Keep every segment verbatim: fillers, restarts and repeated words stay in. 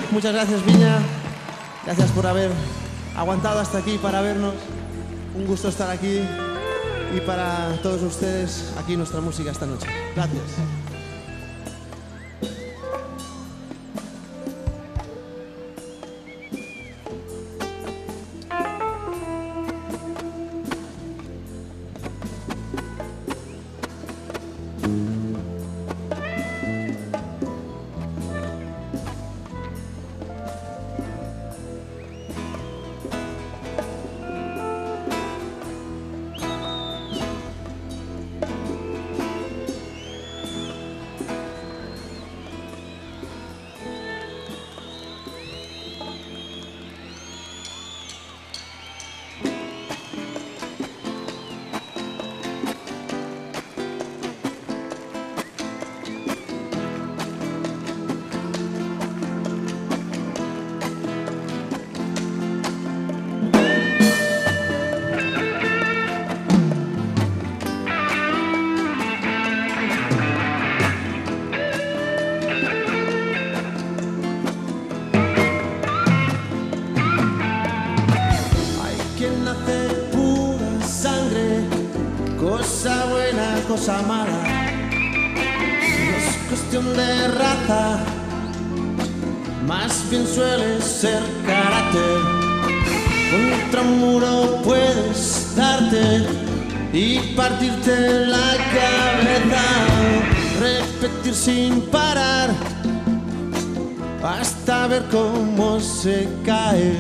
Muchas gracias, Viña. Gracias por haber aguantado hasta aquí para vernos. Un gusto estar aquí. Y para todos ustedes, aquí nuestra música esta noche. Gracias. Cosa mala, no es cuestión de raza, más bien suele ser carácter. Contra un muro puedes darte y partirte la cabeza, repetir sin parar hasta ver cómo se cae.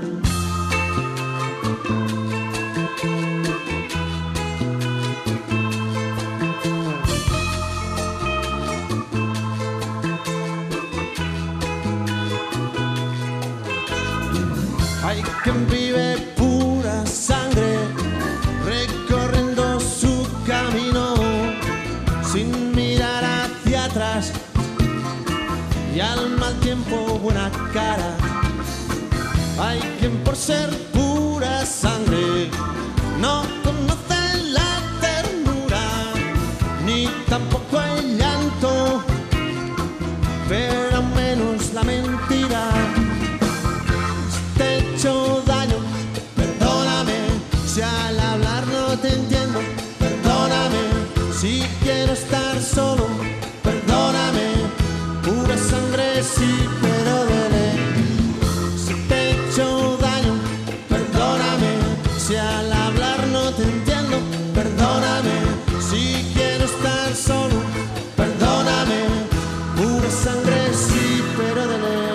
Hay quien vive pura sangre, recorriendo su camino, sin mirar hacia atrás, y al mal tiempo buena cara. Hay quien por ser pura sangre no conoce la ternura, ni tampoco el llanto, pero al menos la mentira. Te he hecho daño, perdóname, si al hablar no te entiendo, perdóname, si quiero estar solo, perdóname, pura sangre sí, pero duele. Si te he hecho daño, perdóname, si al hablar no te entiendo, perdóname, si quiero estar solo, perdóname, pura sangre sí, pero duele.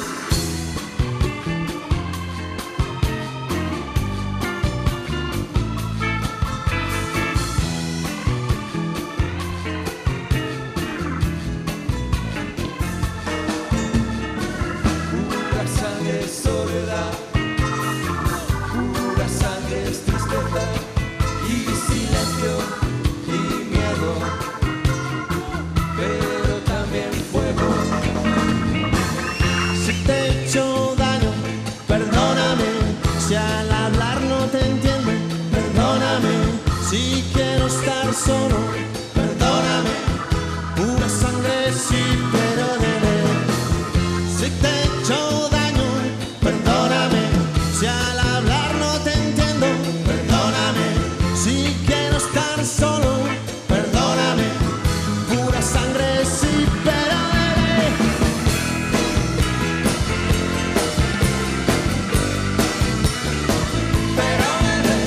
Soledad, pura sangre es tristeza y silencio y miedo, pero también fuego. Si te he hecho daño, perdóname, si al hablar no te entiendo, perdóname, si quiero estar solo, perdóname, pura sangre sí, pero duele. Si te he hecho daño, perdóname, si al hablar no te entiendo, perdóname, si quiero estar solo, perdóname, pura sangre sí, pero duele. Pero duele.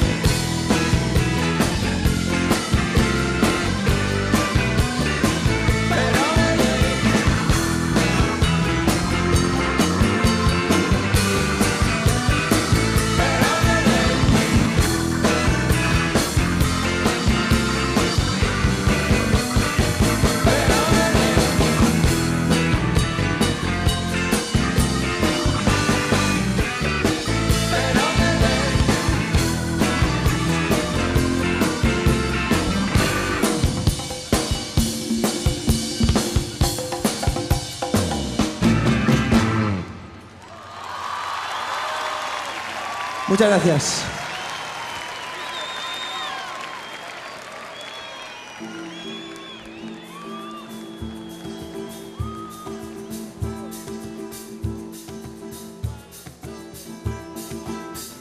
Pero duele. Muchas gracias.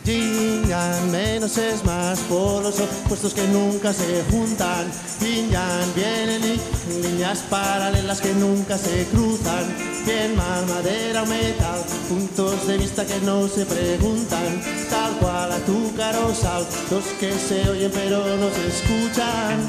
Yin yang, menos es más, por los opuestos que nunca se juntan. Yin yang, vienen en líneas paralelas que nunca se cruzan. Bien mal, madera o metal, puntos de vista que no se preguntan. Tal cual azúcar o sal, dos que se oyen pero no se escuchan.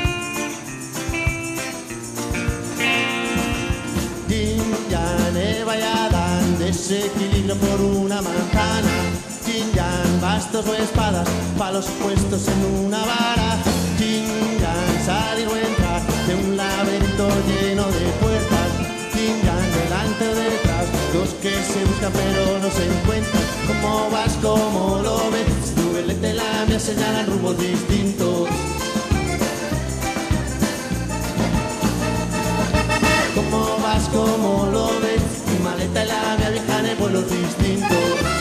Yin yang, Eva y Adán, desequilibrio por una manzana. Yin yang, bastos o espadas, palos puestos en una baraja. Yin yang, salir o entrar de un laberinto lleno de puertas. Yin yang, delante o detrás, dos que se buscan pero no se encuentran. ¿Cómo vas? ¿Cómo lo ves? Tu veleta y la mía señalan rumbos distintos. ¿Cómo vas? ¿Cómo lo ves? Tu maleta y la mía viajan en vuelos distintos.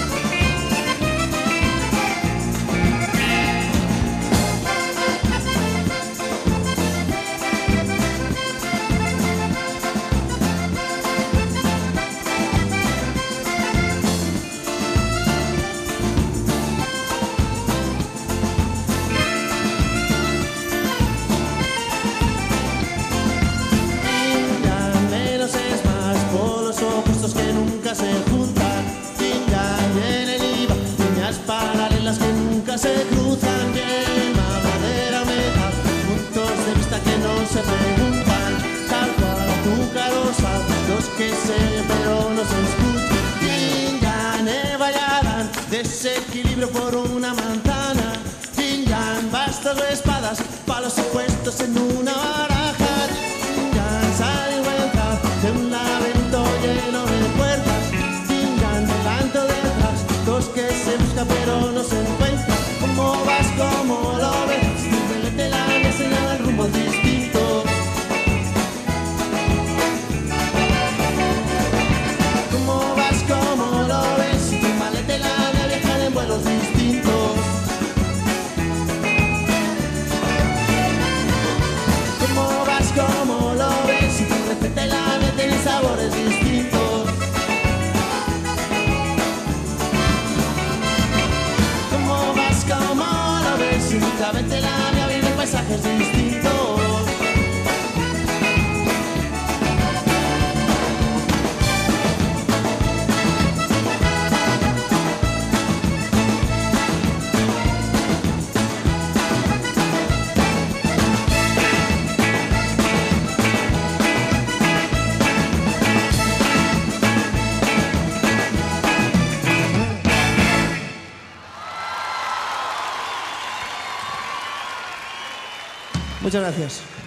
Que nunca se juntan, yin yang, viene el I V A, líneas paralelas que nunca se cruzan. Yema, madera, metal, puntos de vista que no se preguntan. Tal cual azúcar o sal, los que se oyen pero no se escuchan. Yin yang, Eva y Adán, desequilibrio por una manzana. Yin yang, bastos o espadas, palos opuestos en una baraja. Yin yang, salir o entrar de un laberinto lleno de puertas. Yin yang, delante o detrás, dos que se buscan pero no se encuentran. ¿Cómo vas? ¿Cómo lo ves? Tu veleta y la mía señalan rumbos distintos. ¿Cómo vas? ¿Cómo lo ves? Tu maleta y la mía viajan en vuelos distintos. ¿Cómo vas? ¿Cómo lo ves? Tu receta y la mía tienen sabores distintos. ¿Cómo vas? ¿Cómo lo ves? Tu cabeza y la mía viven paisajes distintos. Muchas gracias.